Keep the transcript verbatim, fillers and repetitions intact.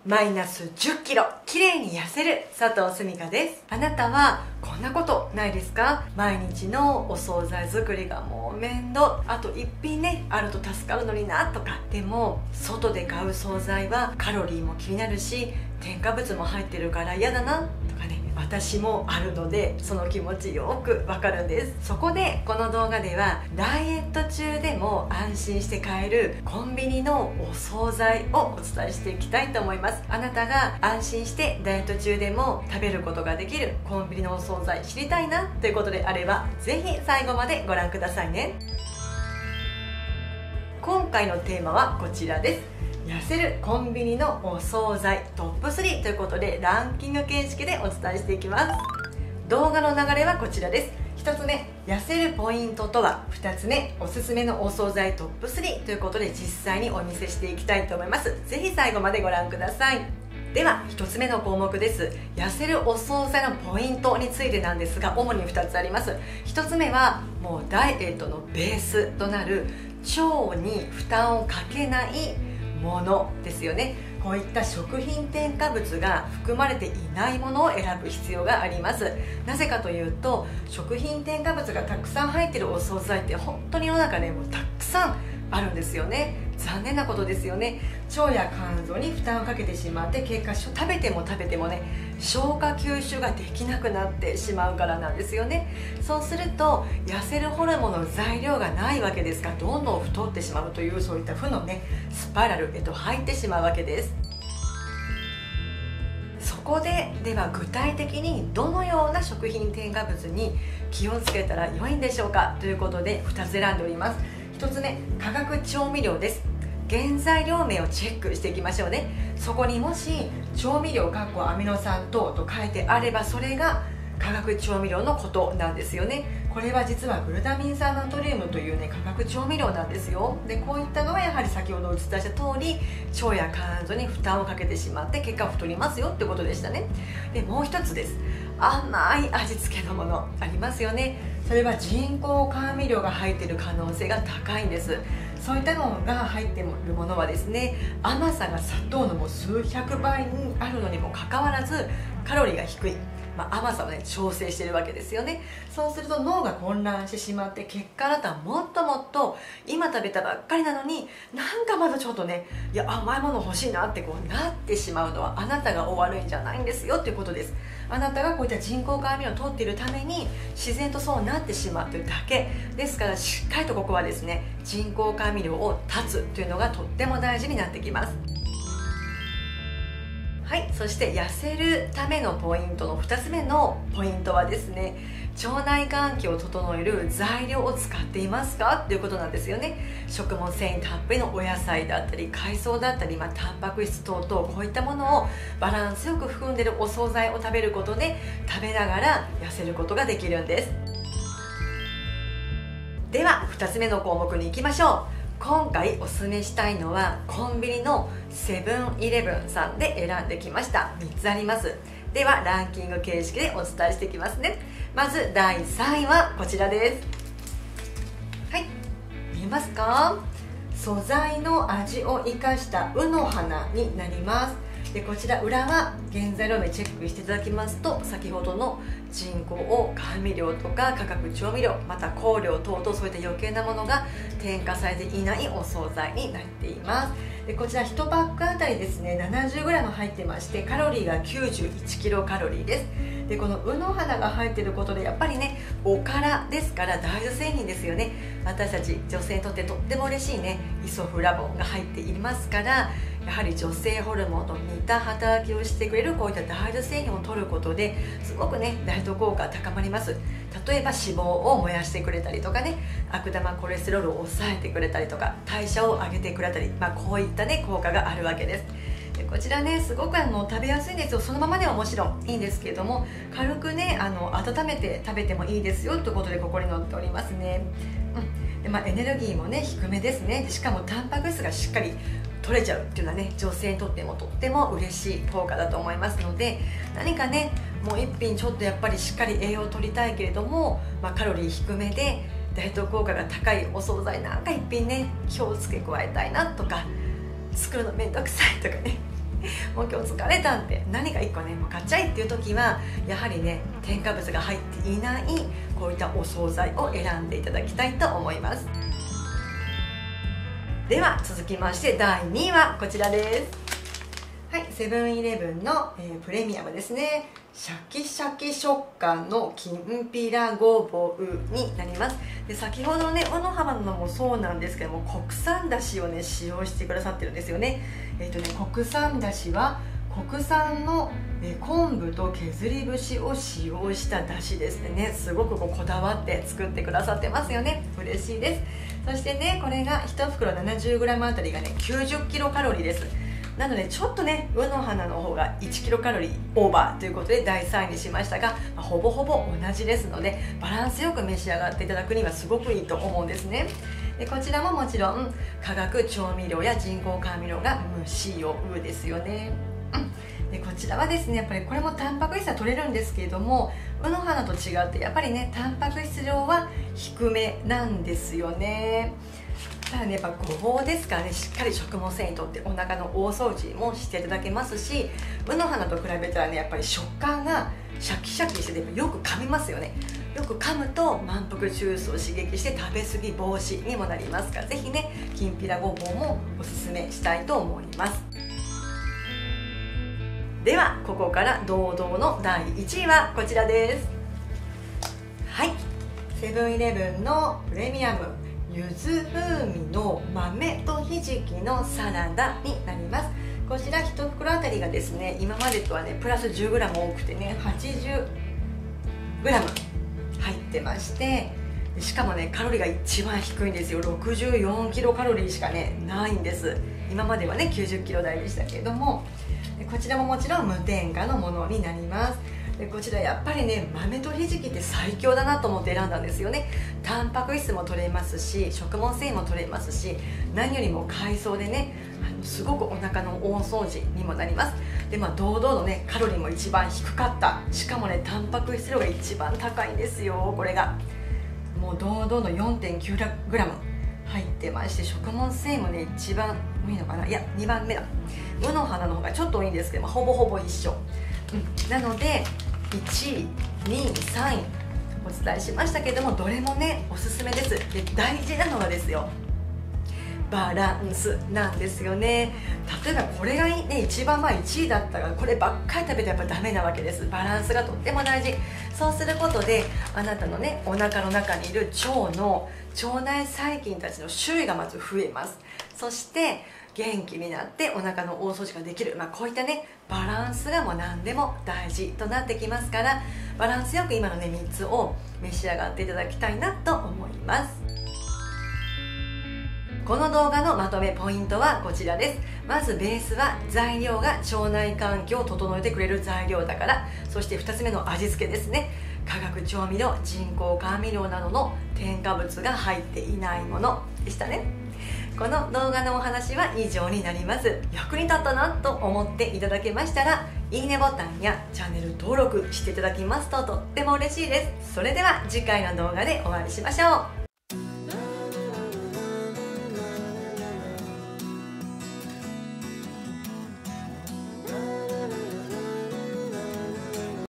マイナスじゅっキロ綺麗に痩せる佐藤すみかです。あなたはこんなことないですか？毎日のお惣菜作りがもう面倒、あと一品ねあると助かるのになとか。でも外で買う惣菜はカロリーも気になるし添加物も入ってるから嫌だなとかね、私もあるのでその気持ちよくわかるんです。そこでこの動画ではダイエット中でも安心して買えるコンビニのお惣菜をお伝えしていきたいと思います。あなたが安心してダイエット中でも食べることができるコンビニのお惣菜知りたいなということであればぜひ最後までご覧くださいね。今回のテーマはこちらです。痩せるコンビニのお惣菜トップスリーということでランキング形式でお伝えしていきます。動画の流れはこちらです。ひとつめ、痩せるポイントとは。ふたつめ、おすすめのお惣菜トップスリーということで実際にお見せしていきたいと思います。ぜひ最後までご覧ください。ではひとつめの項目です。痩せるお惣菜のポイントについてなんですが、主にふたつあります。ひとつめはもうダイエットのベースとなる腸に負担をかけないものですよね。こういった食品添加物が含まれていないものを選ぶ必要があります。なぜかというと食品添加物がたくさん入っているお惣菜って本当に世の中でもたくさんあるんですよね。残念なことですよね。腸や肝臓に負担をかけてしまって結果食べても食べてもね消化吸収ができなくなってしまうからなんですよね。そうすると痩せるホルモンの材料がないわけですからどんどん太ってしまうというそういった負のねスパイラルへと入ってしまうわけです。そこででは具体的にどのような食品添加物に気をつけたら良いんでしょうかということでふたつ選んでおります。ひとつめ、化学調味料です。原材料名をチェックしていきましょうね。そこにもし調味料かっこアミノ酸等と書いてあればそれが化学調味料のことなんですよね。これは実はグルタミン酸ナトリウムというね化学調味料なんですよ。でこういったのはやはり先ほどお伝えした通り腸や肝臓に負担をかけてしまって結果太りますよってことでしたね。でもう一つです。甘い味付けのものありますよね。それは人工甘味料が入っている可能性が高いんです。そういったのが入っているものはですね甘さが砂糖のもう数百倍にあるのにもかかわらずカロリーが低い、まあ、甘さをね調整しているわけですよね。そうすると脳が混乱してしまって結果あなたはもっともっと今食べたばっかりなのになんかまだちょっとねいや甘いもの欲しいなってこうなってしまうのはあなたがお悪いんじゃないんですよっていうことです。あなたがこういった人工甘味料を取っているために自然とそうなってしまうというだけですからしっかりとここはですね人工甘味料を断つというのがとっても大事になってきます。はい、そして痩せるためのポイントのふたつめのポイントはですね腸内環境を整える材料を使っていますかということなんですよね。食物繊維たっぷりのお野菜だったり海藻だったり、まあ、タンパク質等々こういったものをバランスよく含んでいるお惣菜を食べることで食べながら痩せることができるんです。ではふたつめの項目に行きましょう。今回おすすめしたいのはコンビニのセブンイレブンさんで選んできました。みっつあります。ではランキング形式でお伝えしていきますね。まずだいさんいはこちらです。はい、見えますか？素材の味を生かした卯の花になります。でこちら裏は原材料名チェックしていただきますと先ほどの人工甘味料とか化学調味料また香料等々そういった余計なものが添加されていないお惣菜になっています。でこちらいちパックあたりですね ななじゅうグラム 入ってましてカロリーがきゅうじゅういちキロカロリーです。でこの卯の花が入っていることでやっぱりねおからですから大豆製品ですよね。私たち女性にとってとっても嬉しいねイソフラボンが入っていますからやはり女性ホルモンと似た働きをしてくれるこういった大豆製品を取ることですごくねダイエット効果が高まります。例えば脂肪を燃やしてくれたりとかね悪玉コレステロールを抑えてくれたりとか代謝を上げてくれたり、まあ、こういったね効果があるわけです。でこちらねすごくあの食べやすいんですよ。そのままではもちろんいいんですけれども軽くねあの温めて食べてもいいですよということでここに載っておりますね。うんでまあ、エネルギーもね低めですね。でしかもタンパク質がしっかり取れちゃうっていうのはね女性にとってもとっても嬉しい効果だと思いますので何かねもう一品ちょっとやっぱりしっかり栄養を取りたいけれども、まあ、カロリー低めでダイエット効果が高いお惣菜なんか一品ね気をつけ加えたいなとか作るのめんどくさいとかねもう今日疲れたって何かいっこねもう買っちゃいっていう時はやはりね添加物が入っていないこういったお惣菜を選んでいただきたいと思います。では続きましてだいにいはこちらです。はい、セブンイレブンの、えー、プレミアムですね。シャキシャキ食感のきんぴらごぼうになります。で先ほどね小野浜のもそうなんですけども国産だしをね使用してくださってるんですよね。えっ、ー、とね国産だしは国産の、えー、昆布と削り節を使用しただしですね。すごくこうこだわって作ってくださってますよね。嬉しいです。そしてねこれがいち袋 ななじゅうグラム あたりがねきゅうじゅっキロカロリーです。なのでちょっとね卯の花の方がいちキロカロリーオーバーということでだいさんいにしましたが、まあ、ほぼほぼ同じですのでバランスよく召し上がっていただくにはすごくいいと思うんですね。でこちらももちろん化学調味料や人工甘味料が無使用ですよね。うん、でこちらはですねやっぱりこれもタンパク質は取れるんですけれども卯の花と違ってやっぱりねタンパク質量は低めなんですよね。ただねやっぱごぼうですからねしっかり食物繊維とってお腹の大掃除もしていただけますし卯の花と比べたらねやっぱり食感がシャキシャキしててよく噛みますよね。よく噛むと満腹中枢を刺激して食べ過ぎ防止にもなりますからぜひねきんぴらごぼうもおすすめしたいと思います。ではここから堂々のだいいちいはこちらです。はい、セブンイレブンのプレミアム柚子風味の豆とひじきのサラダになります。こちらいち袋あたりがですね今までとはねプラス じゅうグラム 多くてね はちじゅうグラム 入ってましてしかもねカロリーが一番低いんですよ。ろくじゅうよんキロカロリーしかねないんです。今まではねきゅうじゅっキロ台でしたけれどもこちらももちろん無添加のものになります。でこちらやっぱりね豆とひじきって最強だなと思って選んだんですよね。タンパク質も取れますし食物繊維も取れますし何よりも海藻でねあのすごくお腹の大掃除にもなります。でまあ堂々のねカロリーも一番低かったしかもねタンパク質量が一番高いんですよ。これがもう堂々の よんてんきゅうグラム 入ってまして食物繊維もね一番多いのかないやにばんめだ卯の花の方がちょっと多いんですけど、まあ、ほぼほぼ一緒、うん、なのでいちいにいさんいお伝えしましたけどもどれもねおすすめです。で大事なのはですよバランスなんですよね。例えばこれがね一番まあいちいだったらこればっかり食べてやっぱダメなわけです。バランスがとっても大事。そうすることであなたのねお腹の中にいる腸の腸内細菌たちの種類がまず増えます。そして元気になってお腹の大掃除ができる、まあ、こういったねバランスがもう何でも大事となってきますからバランスよく今のねみっつを召し上がっていただきたいなと思います。この動画のまとめポイントはこちらです。まずベースは材料が腸内環境を整えてくれる材料だから。そしてふたつめの味付けですね。化学調味料人工甘味料などの添加物が入っていないものでしたね。この動画のお話は以上になります。役に立ったなと思っていただけましたらいいねボタンやチャンネル登録していただきますととっても嬉しいです。それでは次回の動画でお会いしましょう。